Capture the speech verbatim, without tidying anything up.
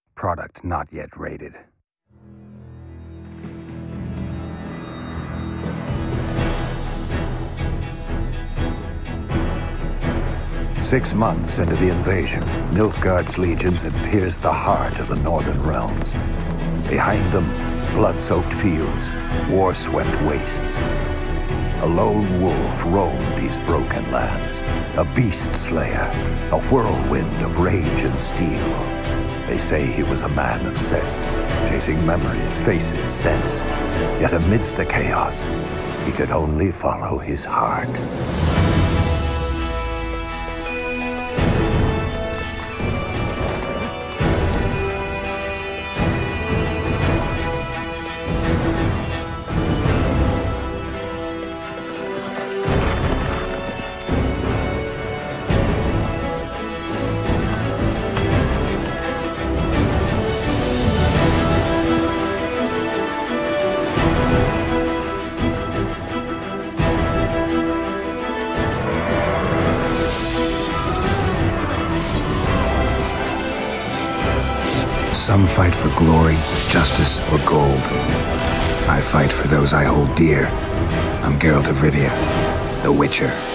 Product not yet rated. Six months into the invasion, Nilfgaard's legions had pierced the heart of the northern realms. Behind them, blood-soaked fields, war-swept wastes. A lone wolf roamed these broken lands, a beast slayer, a whirlwind of rage and steel. They say he was a man obsessed, chasing memories, faces, scents. Yet amidst the chaos, he could only follow his heart. Some fight for glory, justice, or gold. I fight for those I hold dear. I'm Geralt of Rivia, the Witcher.